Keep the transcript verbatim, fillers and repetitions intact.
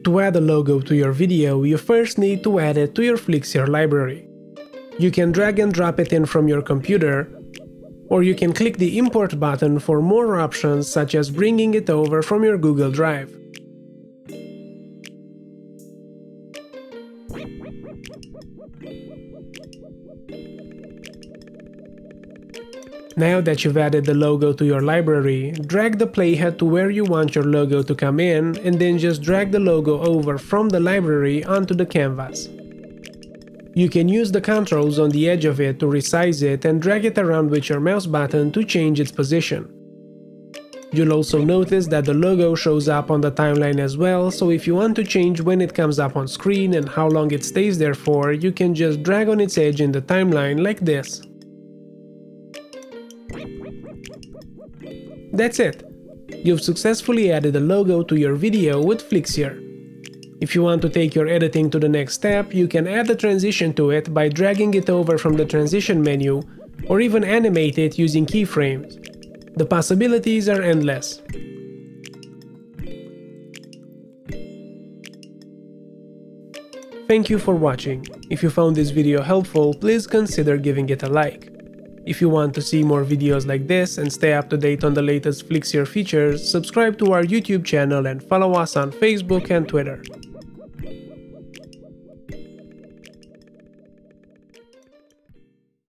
To add a logo to your video, you first need to add it to your Flixier library. You can drag and drop it in from your computer, or you can click the import button for more options, such as bringing it over from your Google Drive. Now that you've added the logo to your library, drag the playhead to where you want your logo to come in, and then just drag the logo over from the library onto the canvas. You can use the controls on the edge of it to resize it and drag it around with your mouse button to change its position. You'll also notice that the logo shows up on the timeline as well, so if you want to change when it comes up on screen and how long it stays there for, you can just drag on its edge in the timeline like this. That's it! You've successfully added a logo to your video with Flixier. If you want to take your editing to the next step, you can add a transition to it by dragging it over from the transition menu, or even animate it using keyframes. The possibilities are endless. Thank you for watching. If you found this video helpful, please consider giving it a like. If you want to see more videos like this and stay up to date on the latest Flixier features, subscribe to our YouTube channel and follow us on Facebook and Twitter.